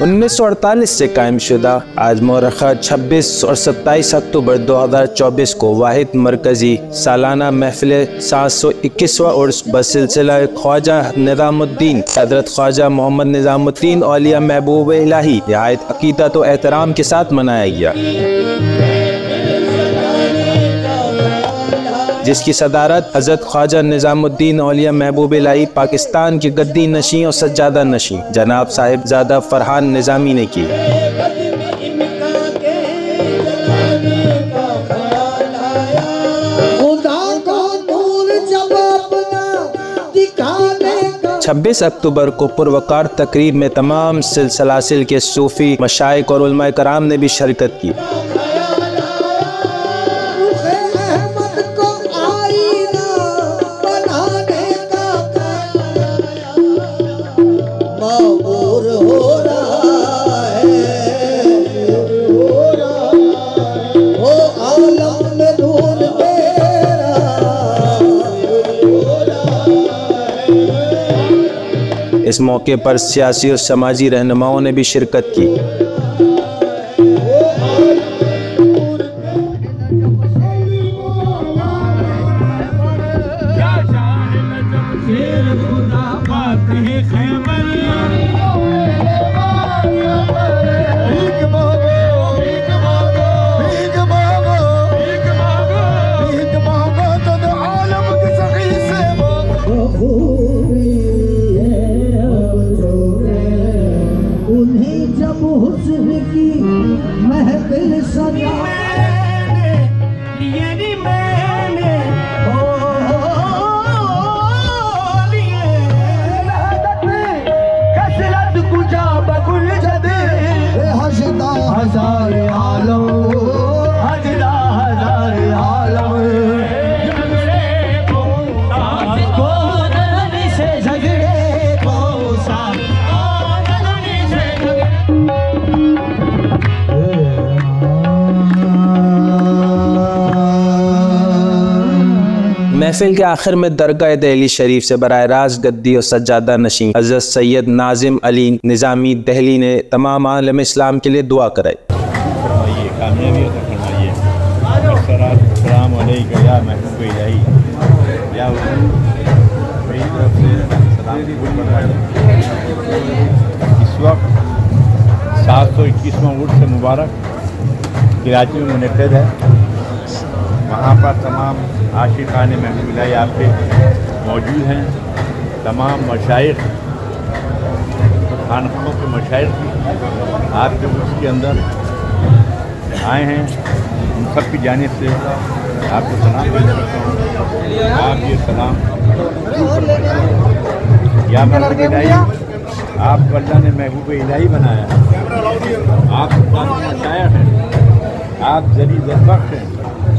1948 سے قائم شدہ آج مورخہ 26 اور 27 اکتوبر 2024 کو واحد مرکزی سالانہ محفل 721واں عرس بسلسلہ خواجہ نظام الدین حضرت خواجہ محمد نظام الدین اولیاء محبوب الہی نہایت عقیدت و احترام کے ساتھ منایا گیا، جس کی صدارت حضرت خواجہ نظام الدین اولیاء محبوب الہی پاکستان کے گدی نشین اور سجادہ نشین جناب صاحب زادہ فرحان نظامی نے کی۔ 26 اکتوبر کو پروقار تقریب میں تمام سلاسل کے صوفی مشائخ اور علماء کرام نے بھی شرکت کی۔ اس موقع پر سیاسی اور سماجی رہنماؤں نے بھی شرکت کی۔ محفل کے آخر میں درگاہ دہلی شریف سے براہ راست گدی اور سجادہ نشین حضرت سید ناظم علی نظامی دہلی نے تمام عالم اسلام کے لیے دعا کرائی۔ فرمائیے، کامیابی عطا فرمائیے۔ السلام علیکم یا محبوب الہی یا حضور، میری طرف سے سلام قبول فرمائیے۔ اس وقت 721واں عرس مبارک کراچی میں منعقد ہے۔ وہاں پر تمام عاشقان محبوب الہی آپ کے موجود ہیں، تمام مشائخ خانقاہوں کے مشائخ آپ کے عرس کے اندر آئے ہیں، ان سب کی جانب سے آپ کو سلام پیش کرتا ہوں۔ آپ یہ سلام یا محبوب الہی، آپ کو اللہ نے محبوب الہی بنایا ہے، آپ مشائخ ہیں، آپ ذری ذربخش ہیں،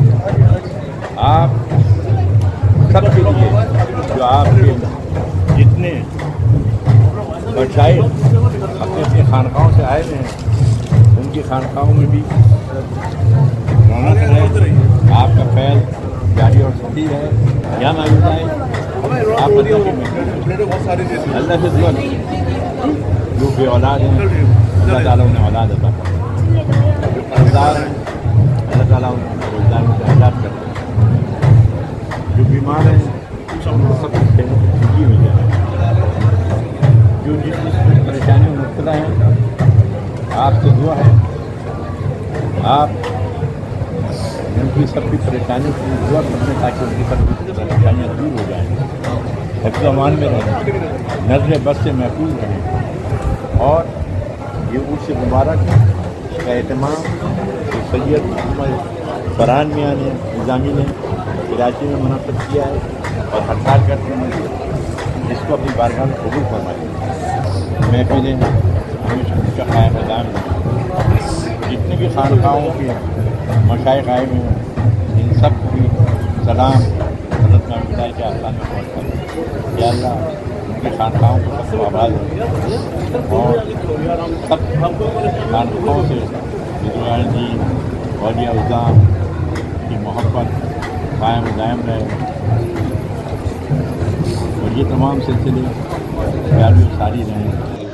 آپ سب کے لیے جو آپ کے جتنے مشائخ اپنے اپنے خانقاہوں سے آئے ہیں ان کی خانقاہوں میں بھی رونق ہے، آپ کا فیض جاری اور سخی ہے۔ یا معلوم ہے آپ اللہ سے دعا جو بے اولاد ہیں اللہ تعالیٰ انہیں اولاد عطا کرے، جو قرضدار ہیں اللہ تعالیٰ ان قرضداروں سے آزاد کرے، جو بیمار ہیں ان کو سب سے ٹھیک ہو جائے، جو جس پریشانیوں میں مبتلا ہیں آپ سے دعا ہے آپ ان کی سب کی پریشانیوں کو دور کریں تاکہ ان کی سب کی پریشانیاں دور ہو جائیں، حفظ و امان میں رہیں، نظر بد سے محفوظ رہیں۔ اور یہ عرس مبارک کا اہتمام سید محمد فرحان میاں نے نظامی نے کراچی میں منعقد کیا ہے اور ہر سال کرتے ہیں، جس کو اپنی بارگاہ میں قبول فرمائے۔ محفلیں ہمیشہ قائم دائم ہیں، جتنے بھی خانقاہوں کے مشائخ آئے ہوئے ہیں ان سب کی سلام حضرت محمود الہی کے آستان میں پہنچتا ہے۔ یا اللہ ان کی خانقاہوں کو سب کو آباد ہے اور سب خانقاہوں سے بزرگان دین اولیاء اعظام کی محبت قائم دائم رہے اور یہ تمام سلسلے جاری و ساری رہیں۔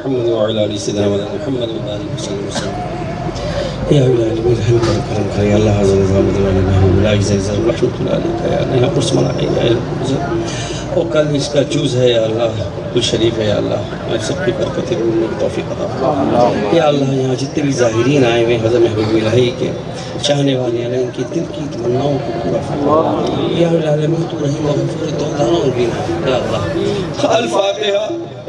محمد وعلى آل سيدنا محمد وبارك وسلم. يا إلهي الحمد لله يا الله هذا النظام الدولي لا يزال رحمة عليك يا الله يا قرص ملائكة يا الله وكان اس کا جوز ہے یا اللہ کل شریف ہے یا اللہ میں سب کی برکت ہے ان کی توفیق عطا فرما یا اللہ. یہاں جتنے بھی ظاہرین آئے ہوئے حضرت محبوب الہی کے چاہنے والے ہیں ان کی دل کی تمناؤں کو پورا فرما یا العالمین تو رحیم و غفور تو داروں بھی نہ یا اللہ. الفاتحہ.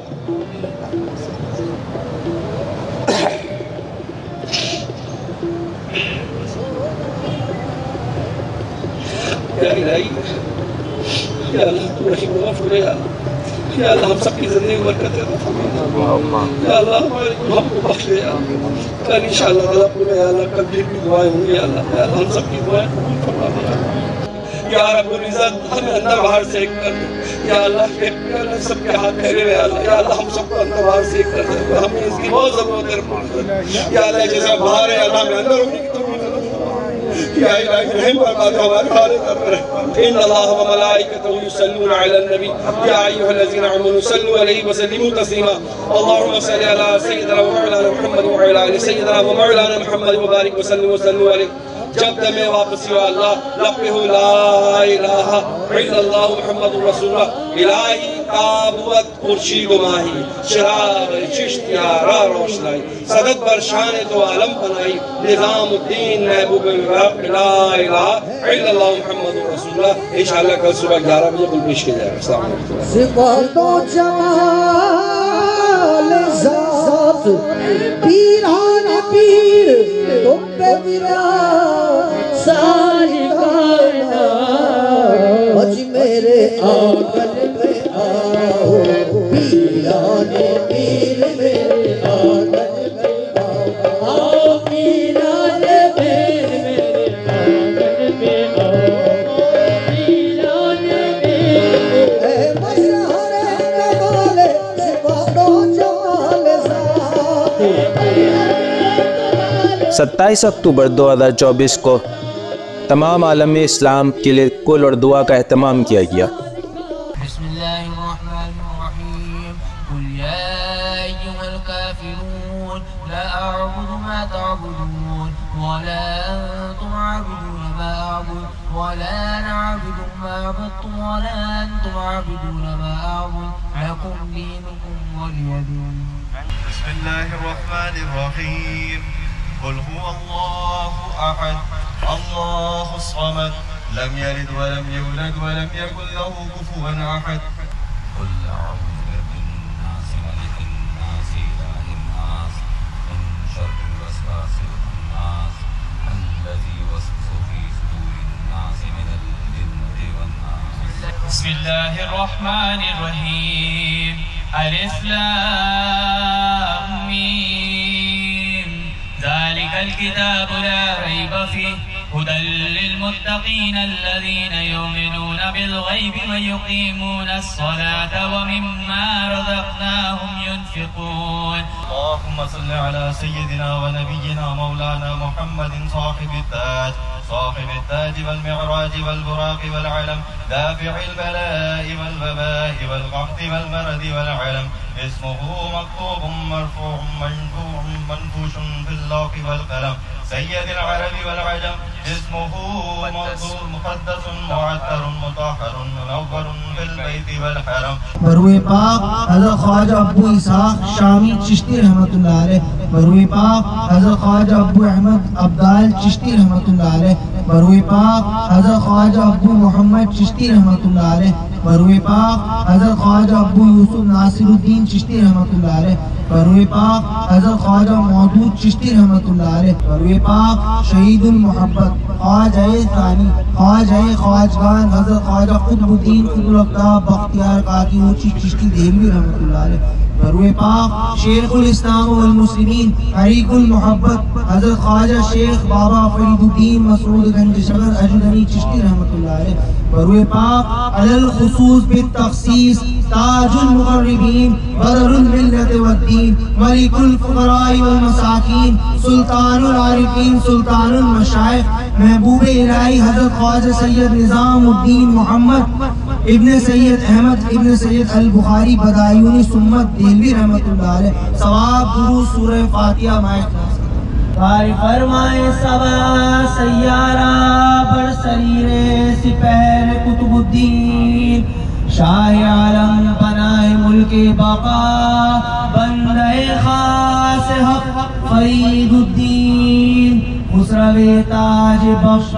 یا الہی یا اللہ تو رحیم و غفور ہے یا اللہ ہم سب کی زندگی برکت عطا فرما یا اللہ ہمارے ہم کو بخش دے یا اللہ. کل انشاءاللہ تعالیٰ پورے یا اللہ کل بھی دعائیں ہوں گی یا اللہ ہم سب کی دعائیں قبول فرما دے یا رب العزت. ہمیں اندر باہر سے ایک کر دے یا اللہ سب کے ہاتھ پھیرے ہوئے یا اللہ ہم سب کو اندر باہر سے ایک کر دے. ہمیں اس کی بہت ضرورت ہے یا اللہ جیسا باہر ہے اللہ میں اندر ہونے کی توفیق یا الہی رحم فرما دے ہمارے حالے پر رہے. ان اللہ و ملائکتہ یصلون علی النبی یا ایھا الذین آمنوا صلوا علیہ وسلموا تسلیما. اللهم صل علی سیدنا ومولانا محمد وعلی آل سیدنا ومولانا محمد وبارک وسلم وسلم علیہ. جب دم واپسی و اللہ لقہ لا الہ الا اللہ محمد رسول اللہ. الہی تابوت خورشید و ماہی شراب چشتیہ را روشنائی صدد بر شان تو عالم بنائی نظام الدین محبوب رب لا الہ الا اللہ محمد رسول اللہ. انشاءاللہ کل صبح 11 بجے کل پیش کیا جائے گا. السلام علیکم. صفات و جمال ذات پیران پیر تم پہ میرا ساری کائنات اج میرے آنگن میں آؤ پیران پیر میرے آنگن میں آؤ پیران پیر میرے آنگن میں آؤ پیران پیر اے مشہور کمال صفات و جمال ذات. 27 اکتوبر 2024 کو تمام عالم اسلام کے لیے کل اور دعا کا اہتمام کیا گیا. بسم اللہ الرحمن الرحیم. قل یا ایھا الکافرون لا اعبد ما تعبدون ولا انتم عابدون ما اعبد ولا انا عابد ما عبدتم ولا انتم عابدون ما اعبد لکم دینکم ولی دین. بسم اللہ الرحمن الرحیم. قل هو الله احد الله الصمد لم يلد ولم يولد ولم يكن له كفوا احد. قل اعوذ برب الناس ملك الناس اله الناس من شر الوسواس الخناس الذي يوسوس في صدور الناس من الجنة والناس. بسم اللہ الرحمن الرحیم. الف لام میم ذلك الكتاب لا ريب فيه هدى للمتقين الذين يؤمنون بالغيب ويقيمون الصلاة ومما رزقناهم ينفقون. اللهم صل على سيدنا ونبينا مولانا محمد صاحب التاج والمعراج والبراق والعلم دافع البلاء والوباء والقحط والمرض والعلم. اسمه مكتوب مرفوع منفوش في اللوح والقلم. سيد العرب والعجم. اسمه مقدس معطر مطهر منور في البيت والحرم. مروی پاک حضرت خواجہ ابو اسحاق شامی چشتی رحمت اللہ علیہ. مروی پاک حضرت خواجہ ابو احمد عبدال چشتی رحمت اللہ علیہ. مروی پاک حضرت خواجہ ابو محمد چشتی رحمت اللہ علیہ. مروی پاک حضرت خواجہ ابو یوسف ناصر الدین چشتی رحمت اللہ علیہ. مروی پاک حضرت خواجہ مودود چشتی رحمت اللہ علیہ. مروی پاک شہید المحبت خواجہ ثانی خواجہ خواجگان حضرت خواجہ قطب الدین قطب الافطاب بختیار قادری اوچی چشتی دہلوی رحمت اللہ علیہ. مروی پاک شیخ الاسلام والمسلمین حریق المحبت حضرت خواجہ شیخ بابا فرید الدین مسعود گنج شغر اجدنی چشتی رحمت اللہ علیہ. مروی پاک علی الخصوص بالتخصیص تاج المقربین برر الملت والدین ملک الفقراء والمساکین سلطان العارفین سلطان المشائخ محبوب الہی حضرت خواجہ سید نظام الدین محمد ابن سید احمد ابن سید البخاری بدایونی سمت دہلوی رحمۃ اللہ علیہ ثواب دروس سورہ فاتحہ مائک باری فرمائے سبا سیارہ بر سریر سپہر قطب الدین شاہ عالم پناہ ملک بقا بندہ خاص حق فرید الدین خسرو تاج بخش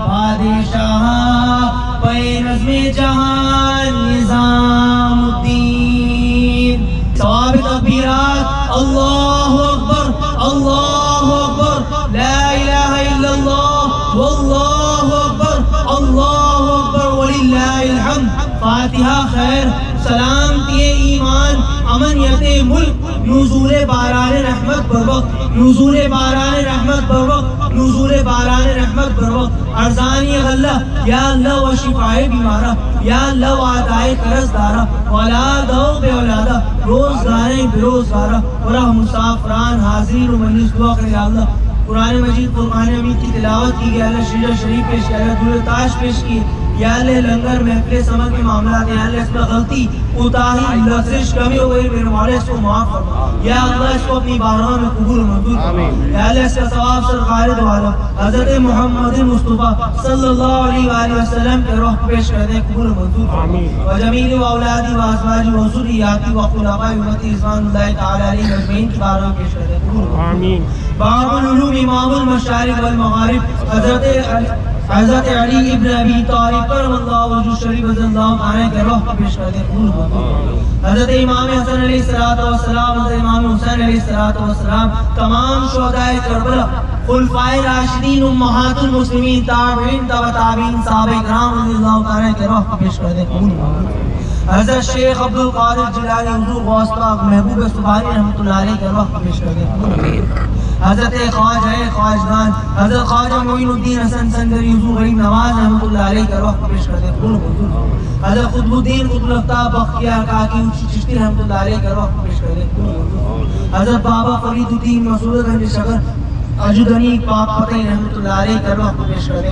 بادشاہ پے نظم جہان نظام الدین ثواب تکبیرات اللہ اکبر اللہ اکبر لا الہ الا اللہ واللہ اکبر اللہ اکبر وللہ الحمد فاتحہ خیر سلامتی ایمان امنیت ملک نزول باران رحمت بروقت نزول باران رحمت بروقت نزول باران رحمت بروقت ارزانی غلہ یا اللہ و شفاء بیمارہ یا اللہ و عطائے قرض دارہ اولادہ بے اولادہ روزگاریں بے روزگارہ ورہ مسافران حاضرین و مجلس دعا کرے اللہ قرآن مجید فرقان حمید کی تلاوت کی گیا اللہ شجر شریف پیش کیا اللہ دور تاش پیش کی یا اللہ لنگر محفل سمر کے معاملات یا اللہ اس میں غلطی اتاہی لفظش کمی ہو گئی میرے مولا اس کو معاف فرما یا اللہ اس کو اپنی بارگاہ میں قبول منظور فرما یا اللہ اس کا ثواب سرکار دو عالم حضرت محمد مصطفیٰ صلی اللہ علیہ وآلہ وسلم کے روح پیش کر دیں قبول منظور فرما و جمیل و اولادی و ازواجی و ذریاتی و خلفاء امتی رضوان اللہ تعالی علیہ اجمعین کی بارگاہ پیش کر دیں قبول منظور باب العلوم امام المشارق والمغارب حضرت علی ابن ابی طالب کرم اللہ وجہ شریف رضی اللہ عنہ کے روح پیش کر دیں قبول منظور حضرت امام حسن علیہ السلام حضرت امام حسین علیہ السلام تمام شہداء کربلا خلفائے راشدین امہات المسلمین تابعین تبع تابعین صحابہ کرام رضی اللہ عنہ کے روح پیش کر دیں قبول منظور حضرت شیخ عبدالقادر جیلانی حضور غوث پاک محبوب سبحانی رحمۃ اللہ علیہ کے روح پیش کر دیں حضرت خواجہ خواجگان حضرت خواجہ معین الدین حسن سنگری حضور غریب نواز رحمۃ اللہ علیہ کا روح پیش کرتے ہیں حضرت قطب الدین قطب الفتاح بختیار کاکی چشتی رحمۃ اللہ علیہ کا روح پیش کرتے ہیں حضرت بابا فرید الدین مسعود گنج شکر اجدنی پاک فتح رحمۃ اللہ علیہ کا روح پیش کرتے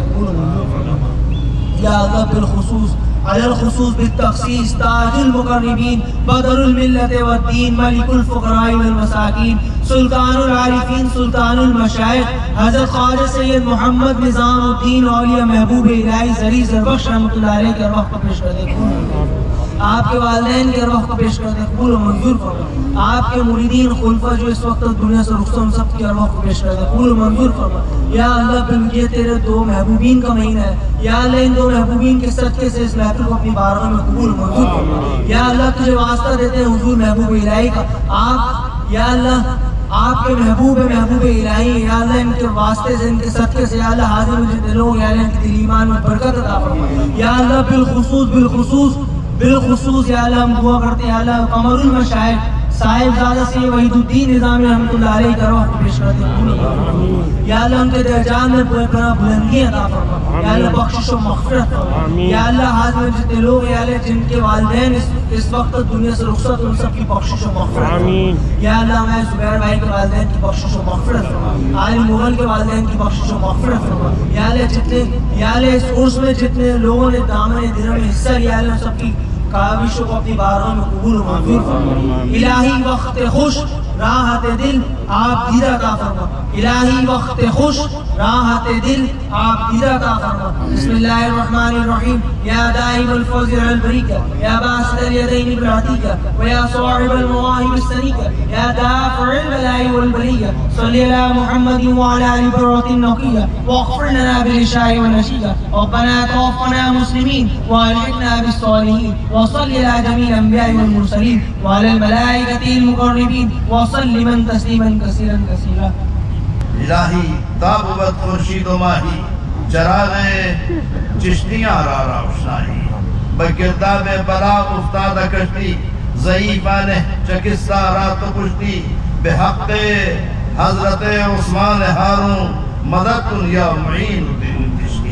ہیں یا اللہ بالخصوص على الخصوص بالتخصيص تاج المقربين بدر الملة والدين ملك الفقراء والمساكين سلطان العارفين سلطان المشايخ حضرت خواجہ سید محمد نظام الدین اولیاء محبوب الہی زری زربخش رحمۃ اللہ علیہ کے روح کو پیش کر دیں آپ کے والدین کے روح کو پیش کر دیں قبول و منظور فرما آپ کے مریدین خلفاء جو اس وقت دنیا سے رخصت سب کے روح کو پیش کر دیں قبول و منظور فرما یا اللہ یہ تیرے دو محبوبین کا مہینہ ہے یا اللہ ان دو محبوبین کے صدقے سے اس محفل کو اپنی بارگاہ میں قبول و منظور فرما یا اللہ تجھے واسطہ دیتے ہیں حضور محبوب الہی کا آپ یا اللہ آپ کے محبوب الہی یا اللہ ان کے واسطے سے ان کے صدقے سے یا اللہ حاضر مجھے دلوں یا اللہ ان کے دل ایمان میں برکت عطا فرما یا اللہ بالخصوص یا اللہ ہم دعا کرتے ہیں یا اللہ قمر المشاہد صاحب زادہ سے وحید الدین نظام رحمۃ اللہ علیہ کا روح کو پیش کرتے ہیں یا اللہ ان کے درجات میں بلندی عطا فرما یا اللہ بخشش و مغفرت فرما یا اللہ حاضر جتنے لوگ یا اللہ جن کے والدین اس وقت دنیا سے رخصت ان سب کی بخشش و مغفرت یا اللہ میں زبیر بھائی کے والدین کی بخشش و مغفرت فرما عالم مغل کے والدین کی بخشش و مغفرت فرما یا اللہ جتنے یا اللہ اس عرس میں جتنے لوگوں نے دامن دنوں میں حصہ لیا اللہ سب کی کاوشوں کو اپنی بارگاہ میں قبول و منظور فرما الہی وقت خوش راحت دل آپ دیدہ عطا فرما الہی وقت خوش راحت دل آپ دیدہ عطا فرما بسم اللہ الرحمن الرحیم یا دائم الفوز البریکہ یا باسط الیدین بالعتیکہ ویا صاحب المواہب السنیکہ یا دافع البلائی والبلیہ صلی اللہ محمد وعلا علی برات النقیہ واغفر لنا بالعشاء والنشیہ ربنا توفنا مسلمین والحقنا بالصالحین وصلی علی جمیع الانبیاء والمرسلین وعلی الملائکۃ المقربین وسلم تسلیما کثیرا کثیرا الہی تابوت خورشید و ماہی چراغ چشتیاں را روشنائی بگرداب بلاغ افتادہ کشتی ضعیفانہ چکستہ رات و کشتی بحق حضرت عثمان ہارون مدد کن یا معین الدین